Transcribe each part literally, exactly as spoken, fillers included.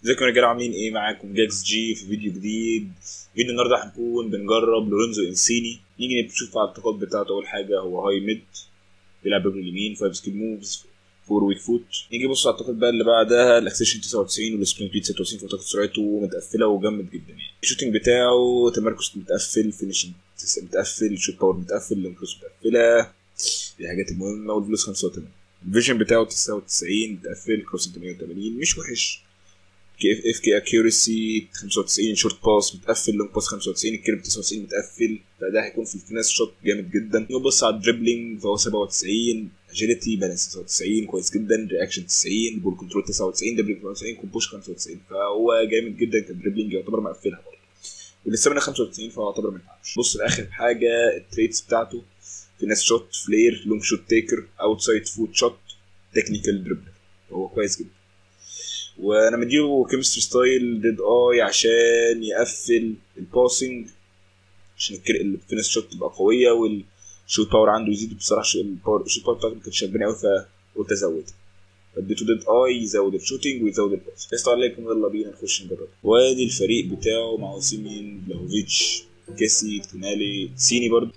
ازيكم يا رجاله، عاملين ايه؟ معاكم جاكس جي في فيديو جديد. فيديو النهارده هنكون بنجرب لورينزو انسيني. نيجي نشوف على التقاط بتاعته. اول حاجه هو هاي ميد، بيلعب برجل اليمين، خمسة سكيل موفز، فور ويك فوت. نيجي نبص على التقاط بقى اللي بعدها، الاكسيشن تسعة وتسعين والسبرنت بيت ستة وتسعين، فتقط سرعته متقفله وجامد جدا يعني. الشوتنج بتاعه تمركز متقفل، فينيشنج متقفل، شوت باور متقفل، لينكروس متقفله، دي الحاجات المهمه. والفلوس خمسة وتمانين. الفيجن بتاعه تسعة وتسعين متقفل، كروس ثمانية وثمانين مش وحش. كي اف اف كي اكيورسي خمسة وتسعين، شورت باس متقفل، لونج باس خمسة وتسعين، الكيرب تسعة وتسعين متقفل، فده هيكون في الفيناس شوت جامد جدا. نبص على الدريبلينج فهو سبعة وتسعين، اجيلتي بالانس تسعة وتسعين كويس جدا، رياكشن تسعين، بول كنترول تسعة وتسعين، دريبلينج تسعة وتسعين، كومبوش خمسة وتسعين، فهو جامد جدا كدريبلينج، يعتبر مقفلها برضه. والاستامينا خمسة وتسعين، فهو يعتبر ما ينفعش. بص لاخر حاجه التريتس بتاعته، فيناس شوت، فلير، لونج شوت تيكر، اوتسايد فوت شوت، تكنيكال دريبلر، هو كويس جدا. وانا مديله كيمستري ستايل ديد اي عشان يقفل الباسنج، عشان الفينس شوت تبقى قويه والشوت باور عنده يزيد. بصراحه الباور الشوت باور بتاعته ما كانتش عاجباني قوي، فقلت ازودها، فاديته ديد اي يزود الشوتنج ويزود الباس. السلام عليكم، يلا بينا نخش نجرب. وادي الفريق بتاعه مع اوسيمين، بلاهوفيتش، كاسي، تونالي، سيني برضه،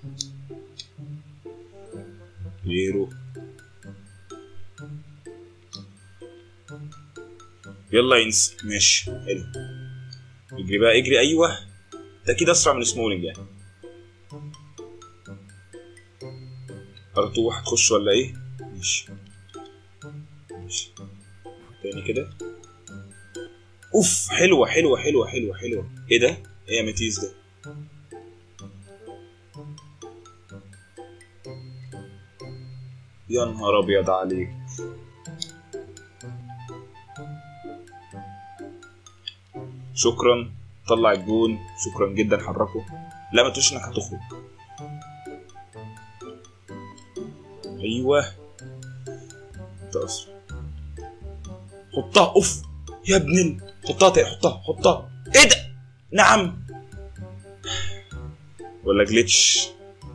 بيرو. يلا ينسى، ماشي حلو. اجري بقى اجري، ايوه ده اكيد اسرع من سمولينج يعني. ارتو هتخش ولا ايه؟ ماشي ماشي تاني كده. اوف، حلوه حلوه حلوه حلوه حلوه. ايه ده؟ ايه يا ماتيز ده؟ يا نهار ابيض عليك. شكرا، طلع الجون، شكرا جدا، حركه. لا ما تقولش انك هتخرج. ايوه انت اسرع، حطها. اوف يا ابن، حطها تاني، حطها حطها. ايه ده؟ نعم ولا جليتش؟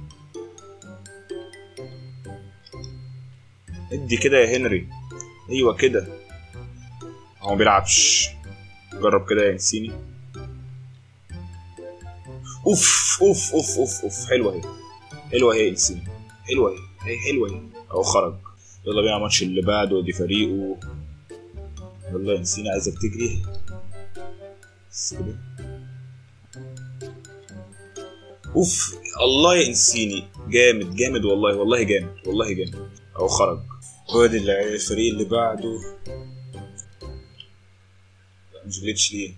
ادي كده يا هنري، ايوه كده. هو ما بيلعبش، جرب كده يا نسيني. اوف اوف اوف اوف اوف، حلوه اهي، حلوه اهي نسيني، حلوه اهي، هي حلوه اهي. اهو خرج. يلا بينا الماتش اللي بعده، دي فريقه. يلا يا نسيني، عايزك تجري بس كده. اوف، الله يا انسيني، جامد جامد والله، والله جامد، والله جامد. اهو خرج. وادي الفريق اللي بعده. مش جليتش ليه؟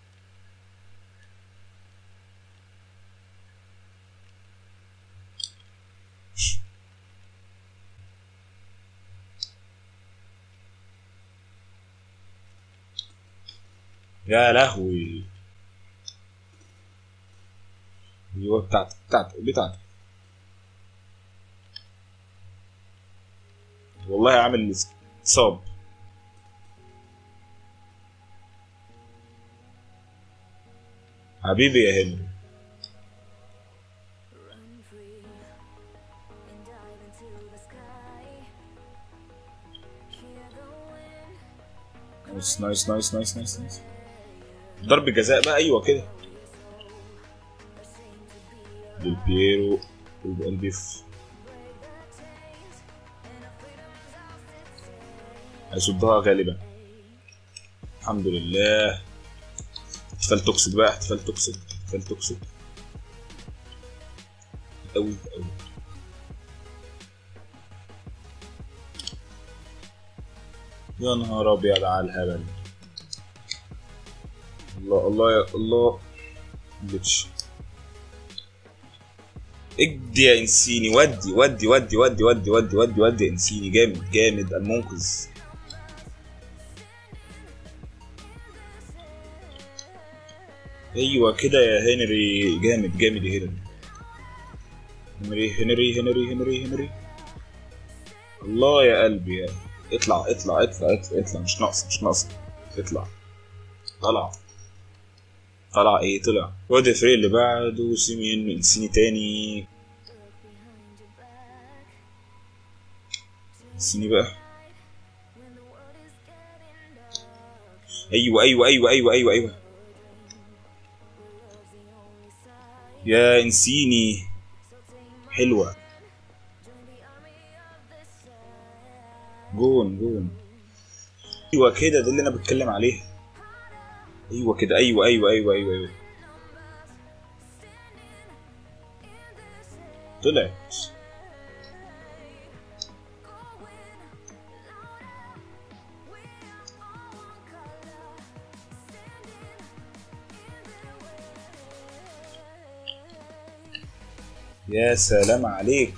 يا لهوي. ايوه بتاعتك بتاعتك بتاعتك. والله عامل صاب. حبيبي يا هنري. نايس نايس نايس نايس نايس نايس. ضرب جزاء بقى، ايوه كده. ديل بيرو البيف هيصدها غالبا. الحمد لله. احتفال توكسيك بقى، احتفال توكسيك، احتفال توكسيك قوي قوي. يا نهار ابيض على الهبل. الله الله يا الله. جلتش. ادي يا انسيني، ودي ودي ودي ودي ودي ودي ودي ودي يا انسيني، جامد جامد المنقذ. ايوه كده يا هنري، جامد جامد يا هنري. هنري هنري هنري هنري هنري. الله يا قلبي يا. اطلع اطلع اطلع اطلع اطلع، مش ناقصه مش ناقصه. اطلع. طلع طلع ايه طلع. وادي الفريق اللي بعده، سيمين انسيني تاني. انسيني بقى. ايوه ايوه ايوه ايوه ايوه ايوه يا انسيني حلوه. جون جون. ايوه كده، ده اللي انا بتكلم عليه. ايوه كده، ايوه ايوه ايوه ايوه ايوه طلعت. يا سلام عليك.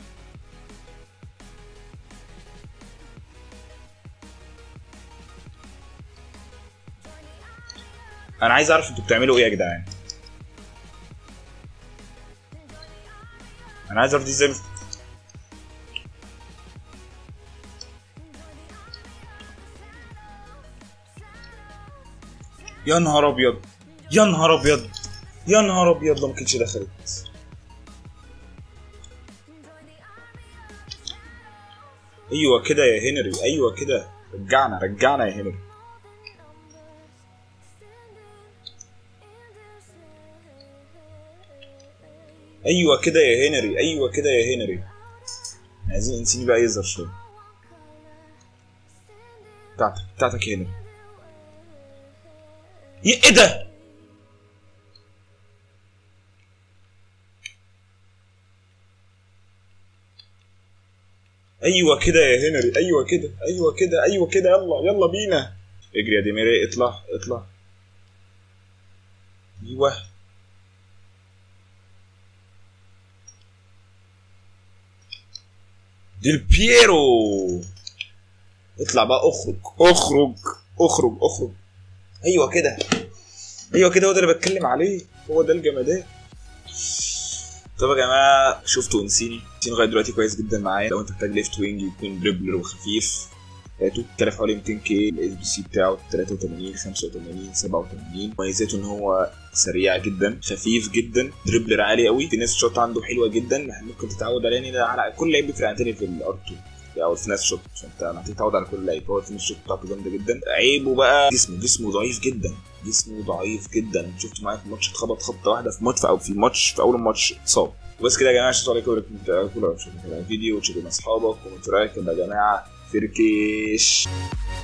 انا عايز اعرف انتوا بتعملوا ايه يا جدعان. انا عايز اعرف دي ازاي. يا نهار ابيض، يا نهار ابيض، يا نهار ابيض، لو ما كانتش دخلت. ايوه كده يا هنري، ايوه كده، رجعنا رجعنا يا هنري. ايوه كده يا هنري، ايوه كده يا هنري. عايزين انسيني بقى يظهر شويه. بتاعتك بتاعتك يا هنري. ايه ده؟ ايوه كده يا هنري، ايوه كده، ايوه كده، ايوه كده، يلا يلا بينا. اجري يا ديميري، اطلع اطلع. ايوه ديل بييرو، اطلع بقى، اخرج اخرج اخرج اخرج. ايوه كده، ايوه كده، هو ده اللي بتكلم عليه، هو ده الجمدان. طب يا جماعه، شفتوا انسيني؟ انسيني لغايه دلوقتي كويس جدا معايا. لو انت محتاج ليفت وينج يكون دريبلر وخفيف، هاتوا. كلف حوالي مئتين كي. الاس بي سي بتاعه تلاتة وتمانين خمسة وتمانين سبعة وتمانين. مميزاته ان هو سريع جدا، خفيف جدا، دريبلر عالي قوي، في ناس شوت عنده حلوه جدا، ممكن تتعود عليه على كل لعيب بيفرق عن تاني في الار اتنين او الفيناس شوت، فانت هتتعود على كل لعيب. هو الفيناس شوت بتاعته جامده جدا. عيبه بقى جسمه، جسمه ضعيف جدا، جسمه ضعيف جدا. شفت معايا في الماتش اتخبط خبطه واحده في ماتش او في الماتش في اول الماتش اتصاب. بس كده يا جماعه، شكرا لكم وريكم الفيديو، وتشوفوا اصحابك وكومنتات يا جماعه. فركش.